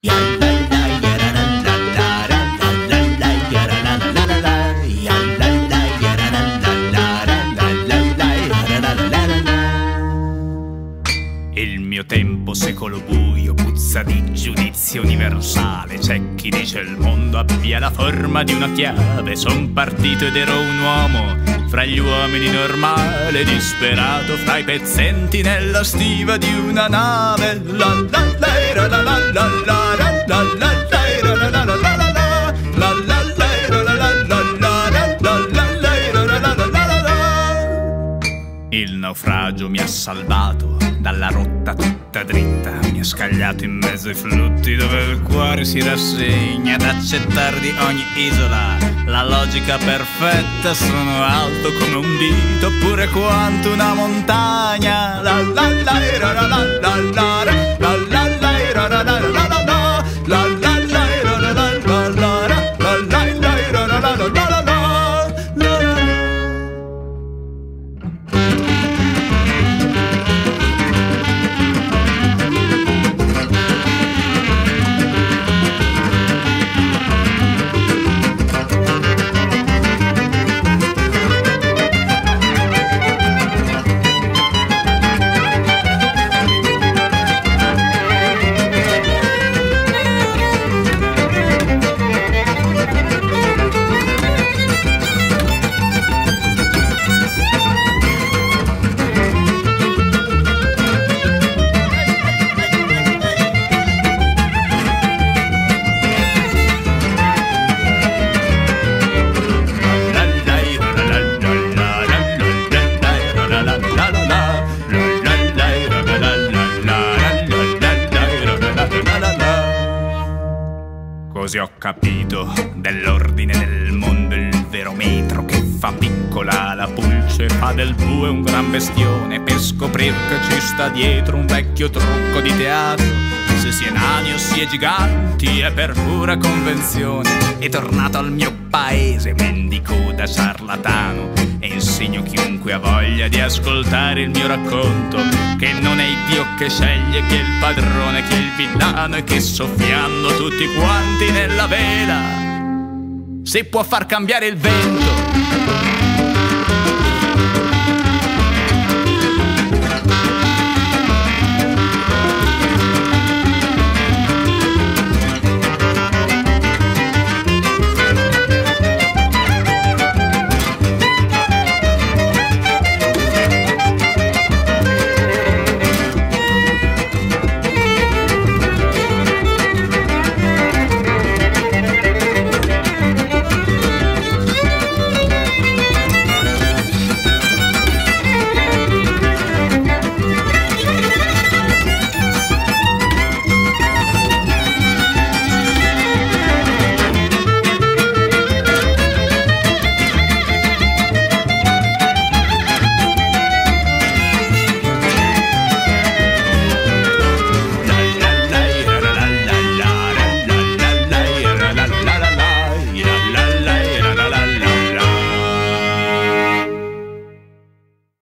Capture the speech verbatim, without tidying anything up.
Il mio tempo secolo buio puzza di giudizio universale. C'è chi dice il mondo abbia la forma di una chiave. Son partito ed ero un uomo fra gli uomini, normale, disperato fra i pezzenti nella stiva di una nave. La la la la la la la la la la la. Il naufragio mi ha salvato dalla rotta tutta dritta, mi ha scagliato in mezzo ai flutti dove il cuore si rassegna ad accettare di ogni isola la logica perfetta. Sono alto come un dito oppure quanto una montagna. La la la la la la la la la la la la la la la. Così ho capito dell'ordine del mondo il vero metro che fa piccola la pulce, fa del bue un gran bestione per scoprir che ci sta dietro un vecchio trucco di teatro. Se si è nani o si è giganti è per pura convenzione. E tornato al mio paese mendico da ciarlatano e insegno chiunque ha voglia di ascoltare il mio racconto che non è il Dio che sceglie chi è il padrone, chi è il villano, e che soffiando tutti quanti nella vela si può far cambiare il vento.